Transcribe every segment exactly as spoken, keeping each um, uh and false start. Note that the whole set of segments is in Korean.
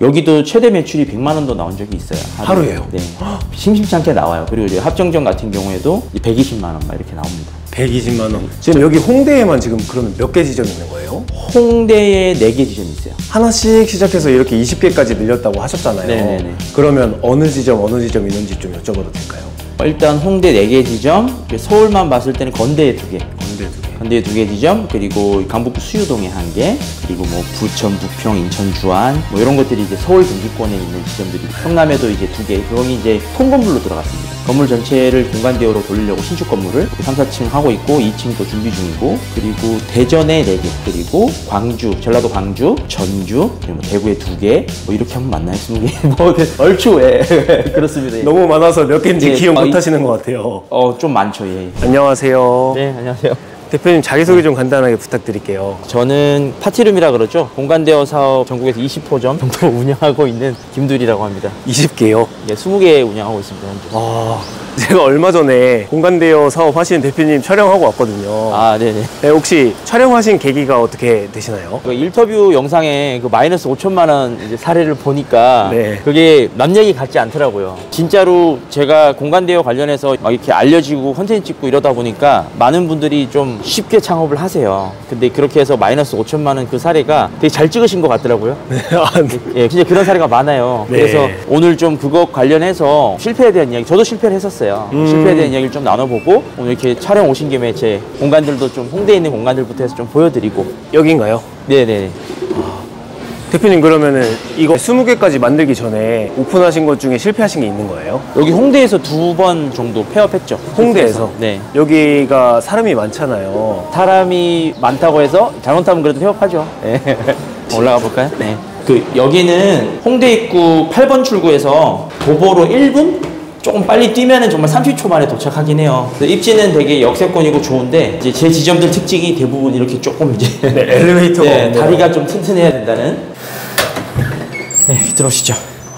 여기도 최대 매출이 백만 원도 나온 적이 있어요. 하루에. 하루에요? 네. 심심치 않게 나와요. 그리고 이제 합정점 같은 경우에도 백이십만 원 막 이렇게 나옵니다. 백이십만 원. 지금 여기 홍대에만 지금 그러면 몇 개 지점이 있는 거예요? 홍대에 네 개 지점이 있어요. 하나씩 시작해서 이렇게 이십 개까지 늘렸다고 하셨잖아요. 네네네. 그러면 어느 지점 어느 지점 있는지 좀 여쭤봐도 될까요? 일단 홍대 네 개 지점, 서울만 봤을 때는 건대에 두 개. 건대 두 개. 건대에 두 개 지점, 그리고 강북구 수유동에 한 개, 그리고 뭐 부천, 부평, 인천, 주안 뭐 이런 것들이 이제 서울 경기권에 있는 지점들이, 성남에도 이제 두 개. 거기 이제 통건물로 들어갔습니다. 건물 전체를 공간 대여로 돌리려고 신축 건물을 삼, 사 층 하고 있고, 이 층도 준비 중이고, 그리고 대전에 네 개, 그리고 광주, 전라도 광주, 전주, 그리고 뭐 대구에 두 개, 뭐 이렇게 하면 맞나요? 스무 개? 뭐 얼추 예. 그렇습니다. 예. 너무 많아서 몇 개인지 예, 기억 어, 못 하시는 것 같아요. 어, 좀 많죠. 예. 안녕하세요. 네, 안녕하세요. 대표님 자기소개 좀 간단하게 부탁드릴게요. 저는 파티룸이라 그러죠. 공간대여 사업 전국에서 이십 호점 정도 운영하고 있는 김두리라고 합니다. 이십 개요? 예, 스무 개 운영하고 있습니다, 현재. 아, 제가 얼마 전에 공간대여 사업 하시는 대표님 촬영하고 왔거든요. 아, 네네. 네, 혹시 촬영하신 계기가 어떻게 되시나요? 그 인터뷰 영상에 그 마이너스 오천만 원 이제 사례를 보니까 네. 그게 남 얘기 같지 않더라고요. 진짜로 제가 공간대여 관련해서 막 이렇게 알려지고 컨텐츠 찍고 이러다 보니까 많은 분들이 좀 쉽게 창업을 하세요. 근데 그렇게 해서 마이너스 오천만 원 그 사례가 되게 잘 찍으신 것 같더라고요. 네, 아, 네. 예, 진짜 그런 사례가 많아요. 네. 그래서 오늘 좀 그것 관련해서 실패에 대한 이야기, 저도 실패를 했었어요. 음. 실패에 대한 이야기를 좀 나눠보고, 오늘 이렇게 촬영 오신 김에 제 공간들도 좀 홍대에 있는 공간들부터 해서 좀 보여드리고. 여긴가요? 네네. 대표님 그러면은 이거 스무 개까지 만들기 전에 오픈하신 것 중에 실패하신 게 있는 거예요? 여기 홍대에서 두 번 정도 폐업했죠. 홍대에서? 네. 여기가 사람이 많잖아요. 사람이 많다고 해서 잘못하면 그래도 폐업하죠. 네. 올라가 볼까요? 네. 그 여기는 홍대 입구 팔 번 출구에서 도보로 일 분? 조금 빨리 뛰면은 정말 삼십 초 만에 도착하긴 해요. 입지는 되게 역세권이고 좋은데, 이제 제 지점들 특징이 대부분 이렇게 조금 이제 네, 엘리베이터가 네, 다리가 좀 튼튼해야 된다는. 네, 들어오시죠.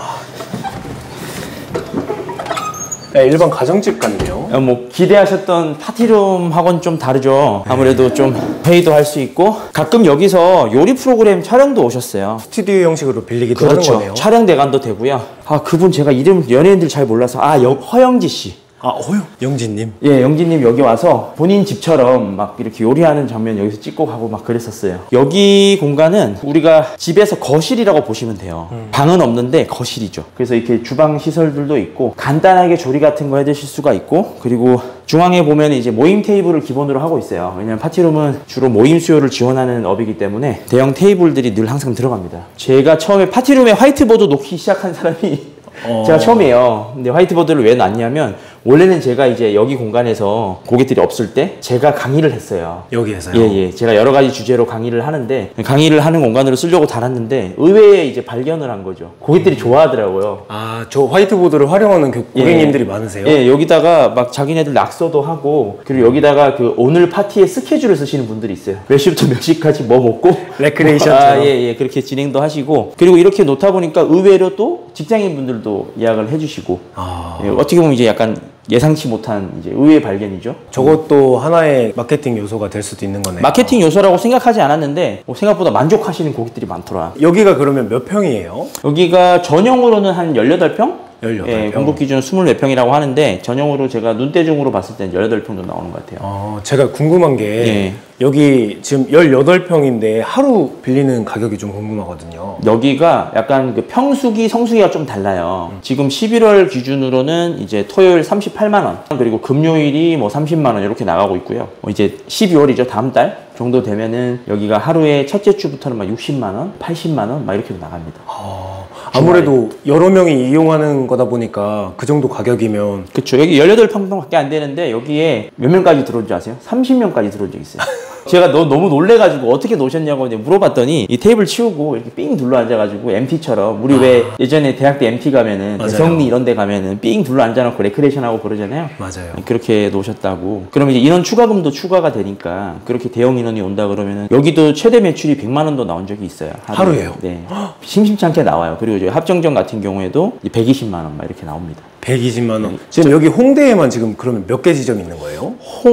네, 일반 가정집 같네요. 뭐 기대하셨던 파티룸하고는 좀 다르죠. 아무래도 좀 회의도 할 수 있고, 가끔 여기서 요리 프로그램 촬영도 오셨어요. 스튜디오 형식으로 빌리기도 그렇죠. 하는 거네요. 촬영 대관도 되고요. 아, 그분 제가 이름 연예인들 잘 몰라서, 아, 여, 허영지 씨. 아, 어휴, 영진님. 예, 영진님 여기 와서 본인 집처럼 막 이렇게 요리하는 장면 여기서 찍고 가고 막 그랬었어요. 여기 공간은 우리가 집에서 거실이라고 보시면 돼요. 음. 방은 없는데 거실이죠. 그래서 이렇게 주방 시설들도 있고, 간단하게 조리 같은 거 해 드실 수가 있고, 그리고 중앙에 보면 이제 모임 테이블을 기본으로 하고 있어요. 왜냐면 파티룸은 주로 모임 수요를 지원하는 업이기 때문에 대형 테이블들이 늘 항상 들어갑니다. 제가 처음에 파티룸에 화이트보드 놓기 시작한 사람이 어... 제가 처음이에요. 근데 화이트보드를 왜 놨냐면, 원래는 제가 이제 여기 공간에서 고객들이 없을 때 제가 강의를 했어요. 여기에서요? 예, 예. 제가 여러 가지 주제로 강의를 하는데, 강의를 하는 공간으로 쓰려고 달았는데 의외에 이제 발견을 한 거죠. 고객들이 좋아하더라고요. 아, 저 화이트보드를 활용하는 그 고객님들이 예. 많으세요? 예, 여기다가 막 자기네들 낙서도 하고, 그리고 여기다가 그 오늘 파티의 스케줄을 쓰시는 분들이 있어요. 몇 시부터 몇 시까지 뭐 먹고 레크레이션처럼. 아, 예, 예. 그렇게 진행도 하시고, 그리고 이렇게 놓다 보니까 의외로 또 직장인 분들도 예약을 해주시고, 아... 예, 어떻게 보면 이제 약간 예상치 못한 이제 의외의 발견이죠. 저것도 하나의 마케팅 요소가 될 수도 있는 거네요. 마케팅 요소라고 생각하지 않았는데 뭐 생각보다 만족하시는 고객들이 많더라. 여기가 그러면 몇 평이에요? 여기가 전용으로는 한 열여덟 평? 열여덟 평. 예, 공급 기준 이십사 평이라고 하는데, 전용으로 제가 눈대중으로 봤을 때는 열여덟 평 정도 나오는 것 같아요. 어, 제가 궁금한 게 예. 여기 지금 열여덟 평인데 하루 빌리는 가격이 좀 궁금하거든요. 여기가 약간 그 평수기, 성수기가 좀 달라요. 음. 지금 십일월 기준으로는 이제 토요일 삼십팔만 원, 그리고 금요일이 뭐 삼십만 원 이렇게 나가고 있고요. 뭐 이제 십이월이죠. 다음 달 정도 되면은 여기가 하루에 첫째 주부터는 막 육십만 원, 팔십만 원 막 이렇게 나갑니다. 아... 아무래도 여러 명이 이용하는 거다 보니까 그 정도 가격이면. 그쵸. 여기 열여덟 평밖에 안 되는데 여기에 몇 명까지 들어온 줄 아세요? 삼십 명까지 들어온 적 있어요. 제가 너, 너무 놀래가지고 어떻게 놓으셨냐고 이제 물어봤더니, 이 테이블 치우고 이렇게 삥 둘러 앉아가지고 엠티처럼, 우리 아... 왜 예전에 대학 때 엠티 가면은 대성리 이런 데 가면은 삥 둘러 앉아놓고 레크레이션하고 그러잖아요. 맞아요. 그렇게 놓으셨다고. 그럼 이제 인원 추가금도 추가가 되니까, 그렇게 대형 인원이 온다 그러면은 여기도 최대 매출이 백만 원도 나온 적이 있어요. 하루에. 하루에요? 네. 심심치 않게 나와요. 그리고 저희 합정점 같은 경우에도 백이십만 원 막 이렇게 나옵니다. 백이십만 원. 지금 여기 홍대에만 지금 그러면 몇 개 지점이 있는 거예요?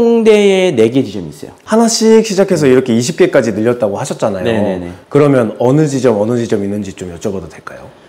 홍대에 네 개 지점이 있어요. 하나씩 시작해서 네. 이렇게 이십 개까지 늘렸다고 하셨잖아요. 네네네. 그러면 어느 지점 어느 지점 있는지 좀 여쭤봐도 될까요?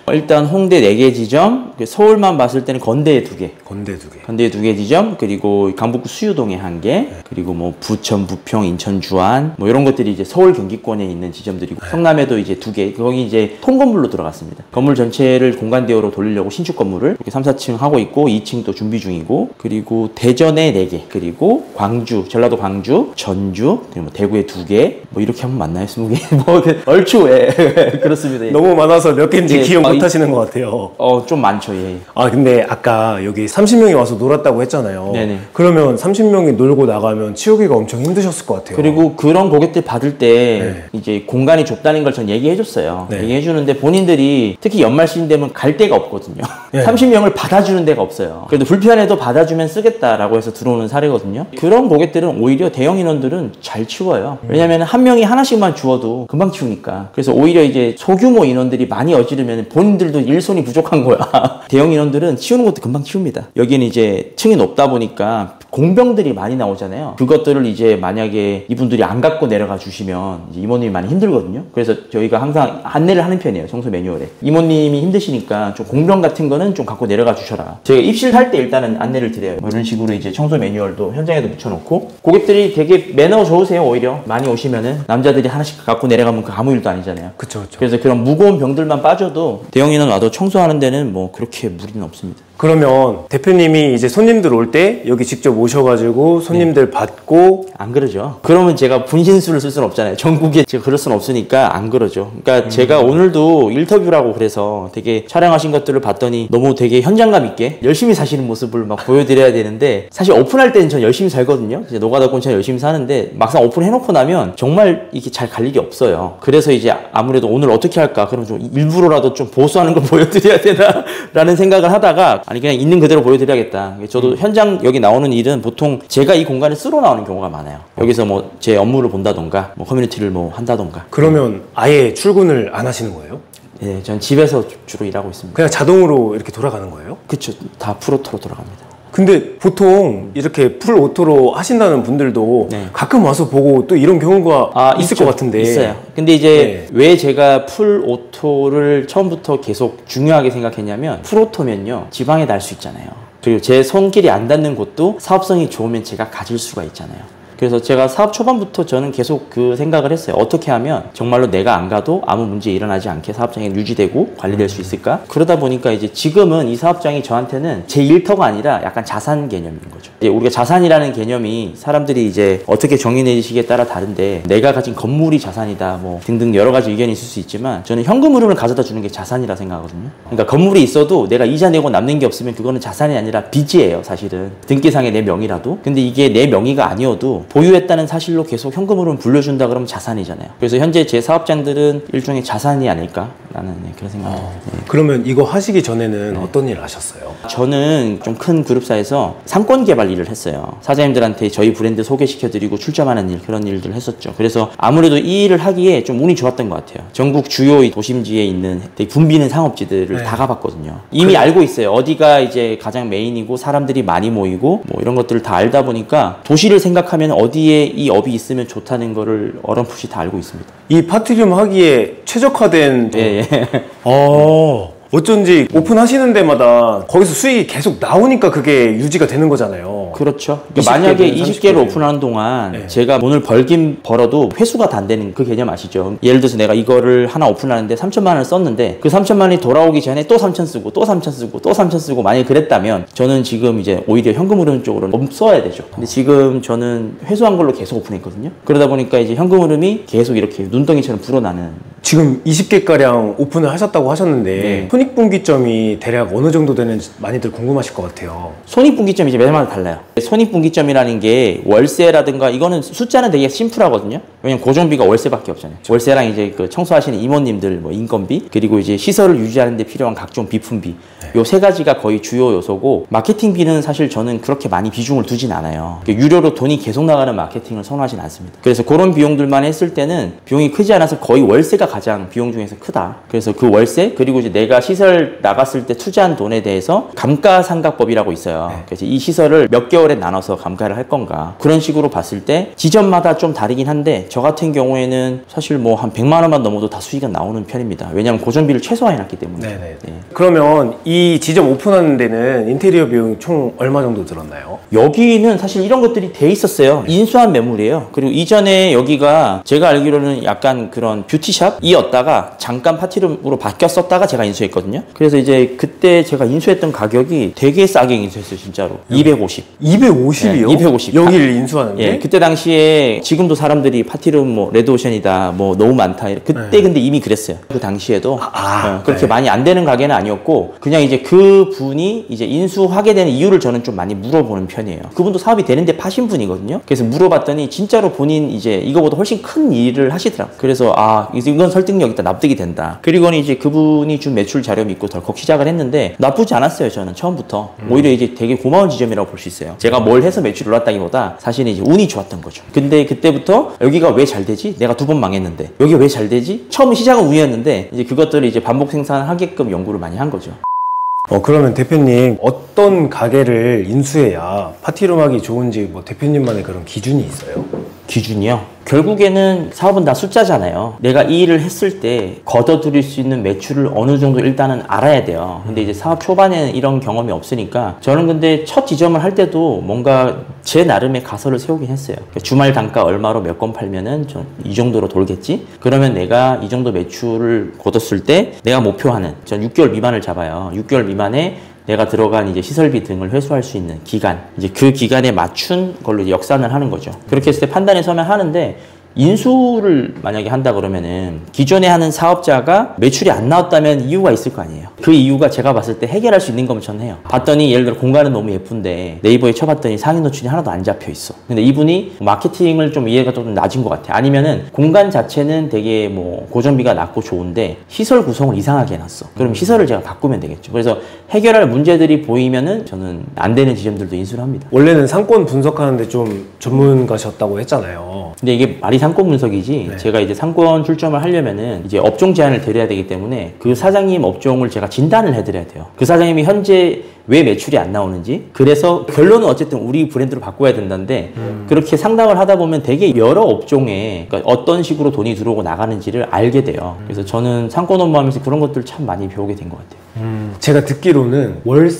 일단 홍대 네 개 지점, 서울만 봤을 때는 건대에 두 개. 건대 두 개. 건대에 두 개 지점, 그리고 강북구 수유동에 한 개, 네. 그리고 뭐 부천, 부평, 인천, 주안, 뭐 이런 것들이 이제 서울 경기권에 있는 지점들이고, 네. 성남에도 이제 두 개, 거기 이제 통건물로 들어갔습니다. 건물 전체를 공간 대여로 돌리려고 신축 건물을 이렇게 삼, 사 층 하고 있고, 이 층 또 준비 중이고, 그리고 대전에 네 개, 그리고 광주, 전라도 광주, 전주, 그리고 뭐 대구에 두 개, 뭐 이렇게 하면 맞나요? 스무 개? 뭐 얼추 예. 그렇습니다. 너무 많아서 몇 개인지 예. 기억 아, 못 이, 하시는 것 같아요. 어, 좀 많죠, 예. 아, 근데 아까 여기 삼십 명이 와서 놀았다고 했잖아요. 네네. 그러면 삼십 명이 놀고 나가면 치우기가 엄청 힘드셨을 것 같아요. 그리고 그런 고객들 받을 때 네. 이제 공간이 좁다는 걸 전 얘기해줬어요. 네. 얘기해주는데 본인들이 특히 연말 시즌 되면 갈 데가 없거든요. 네. 삼십 명을 받아주는 데가 없어요. 그래도 불편해도 받아주면 쓰겠다라고 해서 들어오는 사례거든요. 그런 고객들은 오히려 대형 인원들은 잘 치워요. 왜냐면 한 명이 하나씩만 주워도 금방 치우니까. 그래서 오히려 이제 소규모 인원들이 많이 어지르면 본인들도 일손이 부족한 거야. 대형 인원들은 치우는 것도 금방 치웁니다. 여기는 이제 층이 높다 보니까 공병들이 많이 나오잖아요. 그것들을 이제 만약에 이분들이 안 갖고 내려가 주시면 이제 이모님이 많이 힘들거든요. 그래서 저희가 항상 안내를 하는 편이에요. 청소 매뉴얼에. 이모님이 힘드시니까 좀 공병 같은 거는 좀 갖고 내려가 주셔라. 저희가 입실할 때 일단은 안내를 드려요. 뭐 이런 식으로 이제 청소 매뉴얼도 현장에도 붙여놓고, 고객들이 되게 매너 좋으세요. 오히려 많이 오시면은 남자들이 하나씩 갖고 내려가면 그 아무 일도 아니잖아요. 그쵸, 그쵸. 그래서 그런 무거운 병들만 빠져도 대형 인원 와도 청소하는 데는 뭐 그렇게 무리는 없습니다. 그러면 대표님이 이제 손님들 올 때 여기 직접 오셔가지고 손님들 네. 받고. 안 그러죠. 그러면 제가 분신술을 쓸 수는 없잖아요. 전국에 제가 그럴 수는 없으니까 안 그러죠. 그러니까 음. 제가 오늘도 인터뷰라고 그래서 되게 촬영하신 것들을 봤더니 너무 되게 현장감 있게 열심히 사시는 모습을 막 보여드려야 되는데, 사실 오픈할 때는 전 열심히 살거든요. 이제 노가다 콘천 열심히 사는데 막상 오픈해놓고 나면 정말 이게 잘 갈 일이 없어요. 그래서 이제 아무래도 오늘 어떻게 할까? 그럼 좀 일부러라도 좀 보수하는 걸 보여드려야 되나? 라는 생각을 하다가, 아니 그냥 있는 그대로 보여드려야겠다. 저도 음. 현장 여기 나오는 일은 보통 제가 이 공간을 쓰러 나오는 경우가 많아요. 여기서 뭐 제 업무를 본다던가 뭐 커뮤니티를 뭐 한다던가. 그러면 아예 출근을 안 하시는 거예요? 네, 전 집에서 주로 일하고 있습니다. 그냥 자동으로 이렇게 돌아가는 거예요? 그쵸. 다 풀오토로 돌아갑니다. 근데 보통 이렇게 풀 오토로 하신다는 분들도 네. 가끔 와서 보고 또 이런 경우가 아, 있을 있죠. 것 같은데. 있어요. 근데 이제 네. 왜 제가 풀 오토를 처음부터 계속 중요하게 생각했냐면, 풀 오토면요 지방에 날 수 있잖아요. 그리고 제 손길이 안 닿는 곳도 사업성이 좋으면 제가 가질 수가 있잖아요. 그래서 제가 사업 초반부터 저는 계속 그 생각을 했어요. 어떻게 하면 정말로 내가 안 가도 아무 문제 일어나지 않게 사업장이 유지되고 관리될 수 있을까? 그러다 보니까 이제 지금은 이 사업장이 저한테는 제 일터가 아니라 약간 자산 개념인 거죠. 이제 우리가 자산이라는 개념이 사람들이 이제 어떻게 정의내시기에 따라 다른데, 내가 가진 건물이 자산이다 뭐 등등 여러 가지 의견이 있을 수 있지만, 저는 현금 흐름을 가져다 주는 게 자산이라 생각하거든요. 그러니까 건물이 있어도 내가 이자 내고 남는 게 없으면 그거는 자산이 아니라 빚이에요. 사실은 등기상의 내 명의라도. 근데 이게 내 명의가 아니어도 보유했다는 사실로 계속 현금 흐름을 불려준다 그러면 자산이잖아요. 그래서 현재 제 사업장들은 일종의 자산이 아닐까라는 네, 그런 생각입니다. 어, 네. 그러면 이거 하시기 전에는 네. 어떤 일을 하셨어요? 저는 좀 큰 그룹사에서 상권 개발 일을 했어요. 사장님들한테 저희 브랜드 소개시켜드리고 출점하는 일, 그런 일들을 했었죠. 그래서 아무래도 이 일을 하기에 좀 운이 좋았던 것 같아요. 전국 주요 도심지에 있는 되게 붐비는 상업지들을 네. 다 가봤거든요. 이미 그래. 알고 있어요. 어디가 이제 가장 메인이고 사람들이 많이 모이고 뭐 이런 것들을 다 알다 보니까 도시를 생각하면 어디에 이 업이 있으면 좋다는 거를 어렴풋이 다 알고 있습니다. 이 파티룸 하기에 최적화된 예, 예. 어. 어쩐지 오픈하시는 데마다 거기서 수익이 계속 나오니까 그게 유지가 되는 거잖아요. 그렇죠. 그러니까 만약에 이십 개를 오픈하는 동안 네. 제가 돈을 벌긴 벌어도 회수가 다 안 되는 그 개념 아시죠? 예를 들어서 내가 이거를 하나 오픈하는데 삼천만 원을 썼는데 그 삼천만 원이 돌아오기 전에 또 삼천 쓰고 또 삼천 쓰고 또 삼천 쓰고 만약에 그랬다면 저는 지금 이제 오히려 현금 흐름 쪽으로 너무 써야 되죠. 근데 지금 저는 회수한 걸로 계속 오픈했거든요. 그러다 보니까 이제 현금 흐름이 계속 이렇게 눈덩이처럼 불어나는. 지금 이십 개가량 오픈을 하셨다고 하셨는데 네. 손익분기점이 대략 어느 정도 되는지 많이들 궁금하실 것 같아요. 손익분기점이 이제 매달마다 달라요. 손익분기점이라는 게 월세라든가 이거는 숫자는 되게 심플하거든요. 왜냐면 고정비가 월세밖에 없잖아요. 월세랑 이제 그 청소하시는 임원님들 뭐 인건비, 그리고 이제 시설을 유지하는 데 필요한 각종 비품비, 네. 요 세 가지가 거의 주요 요소고, 마케팅비는 사실 저는 그렇게 많이 비중을 두진 않아요. 유료로 돈이 계속 나가는 마케팅을 선호하진 않습니다. 그래서 그런 비용들만 했을 때는 비용이 크지 않아서 거의 월세가 가장 비용 중에서 크다. 그래서 그 월세 그리고 이제 내가 시설 나갔을 때 투자한 돈에 대해서 감가상각법이라고 있어요. 네. 그래서 이 시설을 몇 개월에 나눠서 감가를 할 건가 그런 식으로 봤을 때 지점마다 좀 다르긴 한데 저 같은 경우에는 사실 뭐 한 백만 원만 넘어도 다 수익은 나오는 편입니다. 왜냐하면 고정비를 최소화해놨기 때문에. 네네. 네. 그러면 이 지점 오픈하는 데는 인테리어 비용이 총 얼마 정도 들었나요? 여기는 사실 이런 것들이 돼 있었어요. 인수한 매물이에요. 그리고 이전에 여기가 제가 알기로는 약간 그런 뷰티샵이었다가 잠깐 파티룸으로 바뀌었었다가 제가 인수했거든요. 그래서 이제 그때 제가 인수했던 가격이 되게 싸게 인수했어요. 진짜로. 이백오십. 이백오십이요? 네, 이백오십. 여기를 인수하는데? 예, 그때 당시에 지금도 사람들이 파티룸 뭐 레드오션이다 뭐 너무 많다 그때 네. 근데 이미 그랬어요. 그 당시에도 아, 어, 그렇게 네. 많이 안 되는 가게는 아니었고 그냥 이제 그 분이 이제 인수하게 되는 이유를 저는 좀 많이 물어보는 편이에요. 그분도 사업이 되는데 파신 분이거든요. 그래서 물어봤더니 진짜로 본인 이제 이거보다 훨씬 큰 일을 하시더라고요. 그래서 아 이건 설득력 있다, 납득이 된다. 그리고는 이제 그분이 준 매출 자료 믿고 덜컥 시작을 했는데 나쁘지 않았어요. 저는 처음부터 음. 오히려 이제 되게 고마운 지점이라고 볼 수 있어요. 제가 뭘 해서 매출이 올랐다기보다 사실은 이제 운이 좋았던 거죠. 근데 그때부터 여기가 왜 잘 되지? 내가 두 번 망했는데 여기 왜 잘 되지? 처음 시작은 운이었는데 이제 그것들을 이제 반복 생산하게끔 연구를 많이 한 거죠. 어 그러면 대표님 어떤 가게를 인수해야 파티룸 하기 좋은지 뭐 대표님만의 그런 기준이 있어요? 기준이요? 결국에는 사업은 다 숫자잖아요. 내가 이 일을 했을 때 걷어들일 수 있는 매출을 어느 정도 일단은 알아야 돼요. 근데 이제 사업 초반에는 이런 경험이 없으니까 저는 근데 첫 지점을 할 때도 뭔가 제 나름의 가설을 세우긴 했어요. 주말 단가 얼마로 몇 건 팔면은 좀 이 정도로 돌겠지? 그러면 내가 이 정도 매출을 거뒀을 때 내가 목표하는 전 육 개월 미만을 잡아요. 육 개월 미만에 내가 들어간 이제 시설비 등을 회수할 수 있는 기간, 이제 그 기간에 맞춘 걸로 이제 역산을 하는 거죠. 그렇게 했을 때 판단에 서면 하는데 인수를 만약에 한다 그러면은 기존에 하는 사업자가 매출이 안 나왔다면 이유가 있을 거 아니에요. 그 이유가 제가 봤을 때 해결할 수 있는 거면 저는 해요. 봤더니 예를 들어 공간은 너무 예쁜데 네이버에 쳐봤더니 상위 노출이 하나도 안 잡혀 있어. 근데 이분이 마케팅을 좀 이해가 좀 낮은 것 같아. 아니면은 공간 자체는 되게 뭐 고정비가 낮고 좋은데 시설 구성을 이상하게 해놨어. 그럼 시설을 제가 바꾸면 되겠죠. 그래서 해결할 문제들이 보이면은 저는 안 되는 지점들도 인수를 합니다. 원래는 상권 분석하는데 좀 전문가셨다고 했잖아요. 근데 이게 말이 상권 분석이지 네. 제가 이제 상권 출점을 하려면은 이제 업종 제안을 드려야 되기 때문에 그 사장님 업종을 제가 진단을 해드려야 돼요. 그 사장님이 현재 왜 매출이 안 나오는지, 그래서 결론은 어쨌든 우리 브랜드로 바꿔야 된다는데 음. 그렇게 상담을 하다 보면 되게 여러 업종에 그러니까 어떤 식으로 돈이 들어오고 나가는지를 알게 돼요. 그래서 저는 상권 업무하면서 그런 것들 참 많이 배우게 된 것 같아요. 음. 제가 듣기로는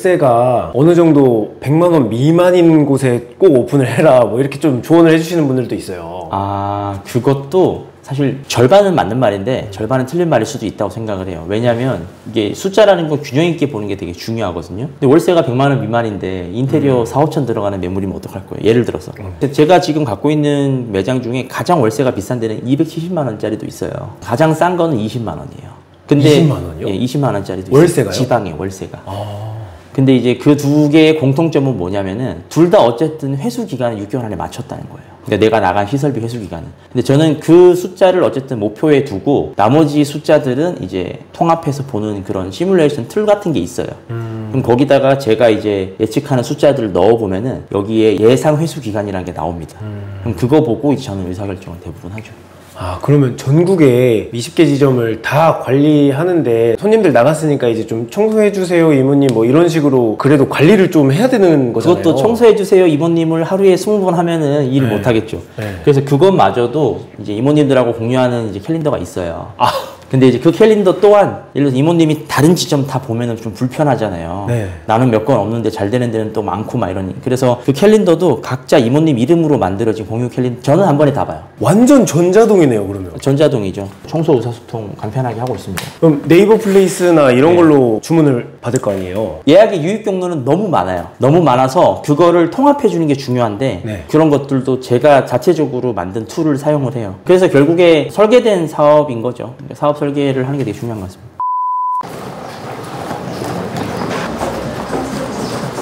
월세가 어느 정도 백만 원 미만인 곳에 꼭 오픈을 해라 뭐 이렇게 좀 조언을 해주시는 분들도 있어요. 아, 그것도 사실 절반은 맞는 말인데 절반은 틀린 말일 수도 있다고 생각을 해요. 왜냐하면 이게 숫자라는 건 균형 있게 보는 게 되게 중요하거든요. 근데 월세가 백만 원 미만인데 인테리어 음. 사오천 들어가는 매물이면 어떡할 거예요? 예를 들어서 음. 제가 지금 갖고 있는 매장 중에 가장 월세가 비싼 데는 이백칠십만 원짜리도 있어요. 가장 싼 거는 이십만 원이에요. 근데 이십만 원이요? 예, 이십만 원짜리도 월세가요? 있어요. 지방에 월세가. 아... 근데 이제 그 두 개의 공통점은 뭐냐면은 둘 다 어쨌든 회수 기간을 육 개월 안에 맞췄다는 거예요. 그러니까 내가 나간 시설비 회수 기간은. 근데 저는 그 숫자를 어쨌든 목표에 두고 나머지 숫자들은 이제 통합해서 보는 그런 시뮬레이션 툴 같은 게 있어요. 음... 그럼 거기다가 제가 이제 예측하는 숫자들을 넣어보면은 여기에 예상 회수 기간이라는 게 나옵니다. 음... 그럼 그거 보고 이제 저는 의사결정을 대부분 하죠. 아, 그러면 전국에 이십 개 지점을 다 관리하는데 손님들 나갔으니까 이제 좀 청소해주세요 이모님 뭐 이런 식으로 그래도 관리를 좀 해야 되는 거잖아요. 그것도 청소해주세요 이모님을 하루에 스무 번 하면은 일을 네. 못 하겠죠. 네. 그래서 그것마저도 이제 이모님들하고 공유하는 이제 캘린더가 있어요. 아. 근데 이제 그 캘린더 또한 예를 들어서 이모님이 다른 지점 다 보면은 좀 불편하잖아요. 네. 나는 몇 건 없는데 잘 되는 데는 또 많고 막 이러니. 그래서 그 캘린더도 각자 이모님 이름으로 만들어진 공유 캘린더 저는 한 번에 다 봐요. 완전 전자동이네요 그러면. 전자동이죠. 청소 의사소통 간편하게 하고 있습니다. 그럼 네이버 플레이스나 이런 네. 걸로 주문을 받을 거 아니에요? 예약의 유입 경로는 너무 많아요. 너무 많아서 그거를 통합해 주는 게 중요한데 네. 그런 것들도 제가 자체적으로 만든 툴을 사용을 해요. 그래서 결국에 설계된 사업인 거죠. 사업 설계를 하는 게 되게 중요한 것 같습니다.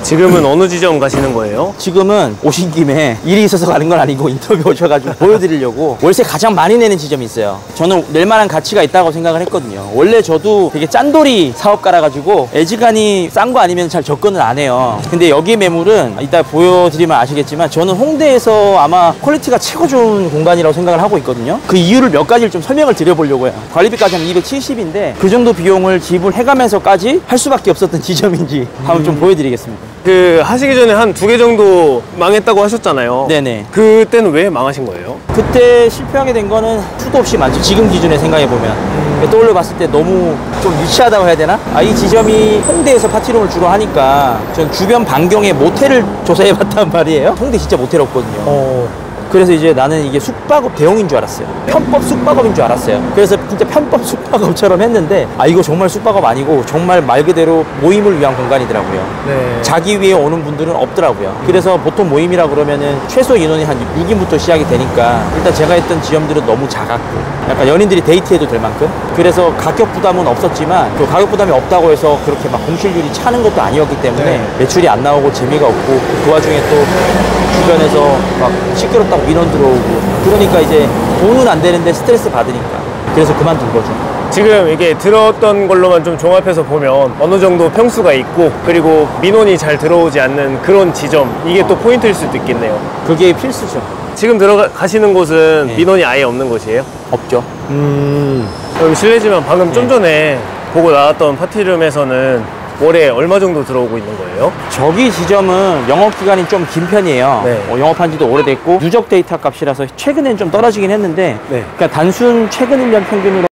지금은 어느 지점 가시는 거예요? 지금은 오신 김에 일이 있어서 가는 건 아니고 인터뷰 오셔가지고 보여드리려고 월세 가장 많이 내는 지점이 있어요. 저는 낼 만한 가치가 있다고 생각을 했거든요. 원래 저도 되게 짠돌이 사업가라 가지고 애지간히 싼 거 아니면 잘 접근을 안 해요. 근데 여기 매물은 이따 보여드리면 아시겠지만 저는 홍대에서 아마 퀄리티가 최고 좋은 공간이라고 생각을 하고 있거든요. 그 이유를 몇 가지를 좀 설명을 드려보려고 해요. 관리비까지 한 이백칠십인데 그 정도 비용을 지불해가면서까지 할 수밖에 없었던 지점인지 한번 좀 보여드리겠습니다. 그 하시기 전에 한 두 개 정도 망했다고 하셨잖아요. 네네. 그때는 왜 망하신 거예요? 그때 실패하게 된 거는 수도 없이 많죠. 지금 기준에 생각해보면. 음. 떠올려 봤을 때 너무 좀 유치하다고 해야 되나? 아, 이 지점이 홍대에서 파티룸을 주로 하니까 전 주변 반경에 모텔을 조사해봤단 말이에요. 홍대 진짜 모텔 없거든요. 어. 그래서 이제 나는 이게 숙박업 대용인 줄 알았어요. 편법 숙박업인 줄 알았어요. 그래서 진짜 편법 숙박업처럼 했는데 아 이거 정말 숙박업 아니고 정말 말 그대로 모임을 위한 공간이더라고요. 네. 자기 위에 오는 분들은 없더라고요. 그래서 보통 모임이라 그러면은 최소 인원이 한 육 인부터 시작이 되니까 일단 제가 했던 지점들은 너무 작았고 약간 연인들이 데이트해도 될 만큼 그래서 가격 부담은 없었지만 그 가격 부담이 없다고 해서 그렇게 막 공실률이 차는 것도 아니었기 때문에 네. 매출이 안 나오고 재미가 없고 그 와중에 또 주변에서 막 시끄럽다고 민원 들어오고 그러니까 이제 돈은 안 되는데 스트레스 받으니까 그래서 그만둔 거죠. 지금 이게 들었던 걸로만 좀 종합해서 보면 어느 정도 평수가 있고 그리고 민원이 잘 들어오지 않는 그런 지점 이게 또 포인트일 수도 있겠네요. 그게 필수죠. 지금 들어가시는 곳은 네. 민원이 아예 없는 곳이에요? 없죠. 음. 그럼 실례지만 방금 좀 네. 전에 보고 나왔던 파티룸에서는 월에 얼마 정도 들어오고 있는 거예요? 저기 지점은 영업기간이 좀 긴 편이에요. 네. 어, 영업한 지도 오래됐고 누적 데이터 값이라서 최근엔 좀 떨어지긴 했는데 네. 그러니까 단순 최근 일 년 평균으로